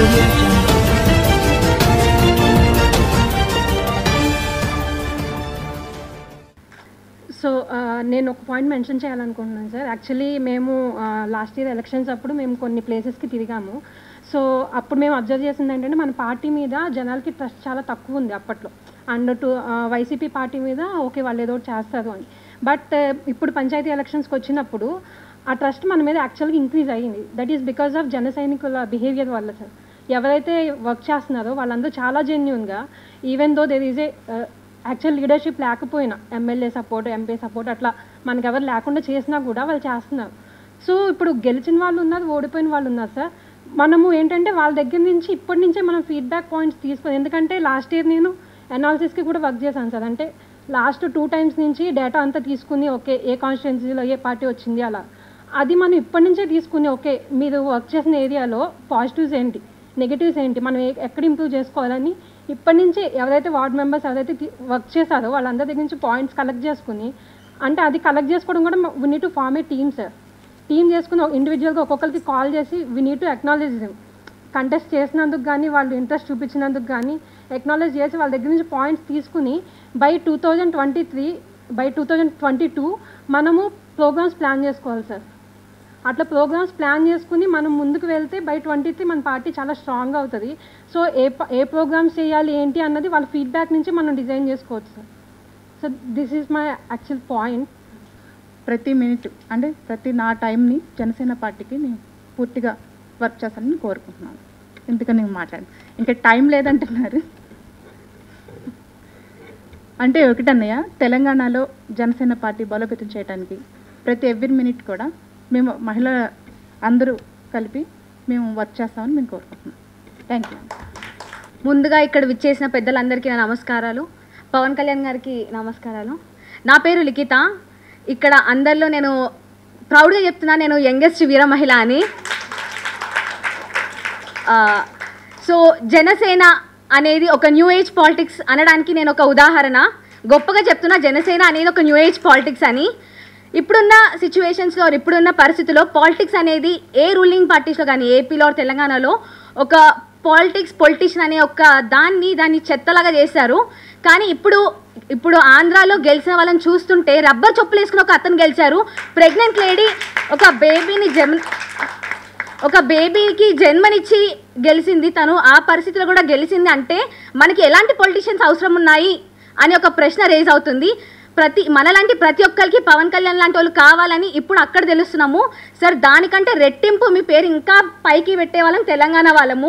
Audio Jungle. So నేను ఒక point mention చేయాలనుకుంటున్నాను సార్. యాక్చువల్లీ మేము లాస్ట్ ఇయర్ ఎలక్షన్స్ అప్పుడు మేము కొన్ని ప్లేసెస్కి తిరిగాము. సో అప్పుడు మేము అబ్జర్వ్ చేసింది ఏంటంటే మన పార్టీ మీద జనాలకి ట్రస్ట్ చాలా తక్కువ ఉంది అప్పట్లో. అండ్ వైసీపీ పార్టీ మీద ఓకే వాళ్ళు ఏదో ఒకటి చేస్తారు అని. బట్ ఇప్పుడు పంచాయతీ ఎలక్షన్స్కి వచ్చినప్పుడు ఆ ట్రస్ట్ మన మీద యాక్చువల్గా ఇంక్రీజ్ అయ్యింది. దట్ ఈస్ బికాస్ ఆఫ్ జన సైనికుల బిహేవియర్ వల్ల సార్. ఎవరైతే వర్క్ చేస్తున్నారో వాళ్ళందరూ చాలా జెన్యూన్గా, even though there is a actual leadership లేకపోయినా ఎమ్మెల్యే సపోర్ట్, ఎంపీ సపోర్ట్ అట్లా మనకి ఎవరు లేకుండా చేసినా కూడా వాళ్ళు చేస్తున్నారు. సో ఇప్పుడు గెలిచిన వాళ్ళు ఉన్నారు, ఓడిపోయిన వాళ్ళు ఉన్నారు సార్. మనము ఏంటంటే వాళ్ళ దగ్గర నుంచి ఇప్పటి నుంచే మనం ఫీడ్బ్యాక్ పాయింట్స్ తీసుకొని, ఎందుకంటే లాస్ట్ ఇయర్ నేను అనాలిసిస్కి కూడా వర్క్ చేశాను సార్. అంటే లాస్ట్ 2 times నుంచి డేటా అంతా తీసుకుని ఓకే ఏ కాన్స్టిట్యున్సీలో ఏ పార్టీ వచ్చింది అలా అది మనం ఇప్పటి నుంచే తీసుకుని ఓకే మీరు వర్క్ చేసిన ఏరియాలో పాజిటివ్స్ ఏంటి, నెగిటివ్స్ ఏంటి, మనం ఎక్కడ ఇంప్రూవ్ చేసుకోవాలని ఇప్పటి నుంచి ఎవరైతే వార్డ్ మెంబర్స్ ఎవరైతే వర్క్ చేశారో వాళ్ళందరి దగ్గర నుంచి పాయింట్స్ కలెక్ట్ చేసుకుని, అంటే అది కలెక్ట్ చేసుకోవడం కూడా we need to form a team sir. Team చేసుకుని ఇండివిజువల్గా ఒక్కొక్కరికి కాల్ చేసి we need to acknowledge them. Contest చేసినందుకు కానీ వాళ్ళు ఇంట్రెస్ట్ చూపించినందుకు కానీ అక్నాలెడ్జ్ చేసి వాళ్ళ దగ్గర నుంచి పాయింట్స్ తీసుకుని బై 2022 మనము ప్రోగ్రామ్స్ ప్లాన్ చేసుకోవాలి సార్. అట్లా ప్రోగ్రామ్స్ ప్లాన్ చేసుకుని మనం ముందుకు వెళ్తే బై 23 మన పార్టీ చాలా స్ట్రాంగ్గా అవుతుంది. సో ఏ ప్రోగ్రామ్స్ చేయాలి ఏంటి అన్నది వాళ్ళ ఫీడ్బ్యాక్ నుంచి మనం డిజైన్ చేసుకోవచ్చు sir. So this is my actual point. ప్రతి మినిట్ అంటే ప్రతి నా టైంని జనసేన పార్టీకి నేను పూర్తిగా వర్క్ చేస్తానని కోరుకుంటున్నాను. ఎందుకని నేను మాట్లాడు ఇంకా టైం లేదంటున్నారు. అంటే ఒకటన్నయ్య, తెలంగాణలో జనసేన పార్టీ బలోపేతం చేయడానికి ప్రతి ఎవ్రీ మినిట్ కూడా మేము మహిళ అందరూ కలిపి మేము వర్క్ చేస్తామని మేము కోరుకుంటున్నాం. Thank you. ముందుగా ఇక్కడ విచ్చేసిన పెద్దలందరికీ నా నమస్కారాలు. పవన్ కళ్యాణ్ గారికి నమస్కారాలు. నా పేరు లిఖిత. ఇక్కడ అందరిలో నేను ప్రౌడ్గా చెప్తున్నా, నేను యంగెస్ట్ వీర మహిళ అని. సో జనసేన అనేది ఒక న్యూ ఏజ్ పాలిటిక్స్ అనడానికి నేను ఒక ఉదాహరణ. గొప్పగా చెప్తున్నా, జనసేన అనేది ఒక న్యూ ఏజ్ పాలిటిక్స్ అని. ఇప్పుడున్న సిచ్యువేషన్స్లో, ఇప్పుడున్న పరిస్థితుల్లో పాలిటిక్స్ అనేది ఏ రూలింగ్ పార్టీస్లో కానీ ఏపీలో తెలంగాణలో ఒక పొలిటీషియన్ అనే ఒక దాన్ని చెత్తలాగా చేశారు. కానీ ఇప్పుడు ఆంధ్రాలో గెలిచిన వాళ్ళని చూస్తుంటే రబ్బర్ చెప్పులు వేసుకుని ఒక అతను గెలిచారు. ప్రెగ్నెంట్ లేడీ ఒక బేబీకి జన్మనిచ్చి గెలిచింది తను. ఆ పరిస్థితిలో కూడా గెలిచింది అంటే మనకి ఎలాంటి పొలిటీషియన్స్ అవసరం ఉన్నాయి అని ఒక ప్రశ్న రేజ్ అవుతుంది. మనలాంటి ప్రతి ఒక్కరికి పవన్ కళ్యాణ్ లాంటి వాళ్ళు కావాలని ఇప్పుడు అక్కడ తెలుస్తున్నాము సార్. దానికంటే రెట్టింపు మీ పేరు ఇంకా పైకి పెట్టే వాళ్ళం తెలంగాణ వాళ్ళము.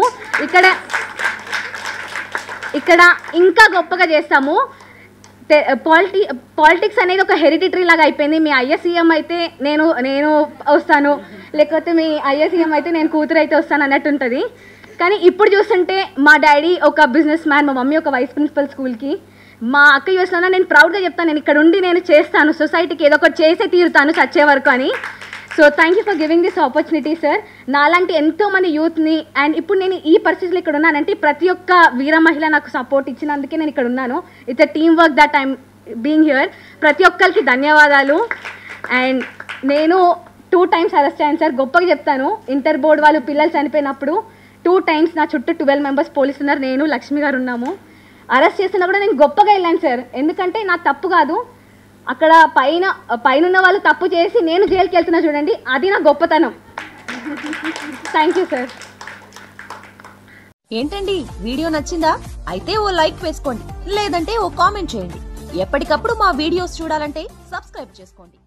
ఇక్కడ ఇంకా గొప్పగా చేస్తాము. పాలిటిక్స్ అనేది ఒక హెరిడిటరీ లాగా అయిపోయింది. మీ ఐఎస్సీఎం అయితే నేను వస్తాను, లేకపోతే మీ ఐఎస్సీఎం అయితే నేను కూతురు అయితే వస్తాను అన్నట్టు ఉంటుంది. కానీ ఇప్పుడు చూస్తుంటే మా డాడీ ఒక బిజినెస్ మ్యాన్, మా మమ్మీ ఒక వైస్ ప్రిన్సిపల్ స్కూల్కి, మా అక్క యూఎస్లో. నేను ప్రౌడ్గా చెప్తాను, నేను ఇక్కడ ఉండి నేను చేస్తాను, సొసైటీకి ఏదో ఒకటి చేసే తీరుతాను చచ్చే వరకు అని. So thank you for giving this opportunity sir. నాలాంటి ఎంతోమంది యూత్ని, అండ్ ఇప్పుడు నేను ఈ పరిస్థితుల్లో ఇక్కడ ఉన్నానంటే ప్రతి ఒక్క వీర మహిళ నాకు సపోర్ట్ ఇచ్చినందుకే నేను ఇక్కడ ఉన్నాను. It's a team work that I'm being here. ప్రతి ఒక్కరికి ధన్యవాదాలు. అండ్ నేను 2 times అరెస్ట్ అయ్యాను సార్. గొప్పగా చెప్తాను, ఇంటర్ బోర్డ్ వాళ్ళు పిల్లలు చనిపోయినప్పుడు 2 times నా చుట్టూ 12 members పోలీసులు ఉన్నారు, నేను లక్ష్మి గారు ఉన్నాము. అరెస్ట్ చేస్తున్నా కూడా నేను గొప్పగా వెళ్ళాను సార్. ఎందుకంటే నా తప్పు కాదు, అక్కడ పైన ఉన్న వాళ్ళు తప్పు చేసి నేను జైలుకి వెళ్తున్నా చూడండి, అది నా గొప్పతనం. Thank you sir. ఏంటండి వీడియో నచ్చిందా? అయితే ఓ లైక్ వేసుకోండి, లేదంటే ఓ కామెంట్ చేయండి. ఎప్పటికప్పుడు మా వీడియోస్ చూడాలంటే సబ్స్క్రైబ్ చేసుకోండి.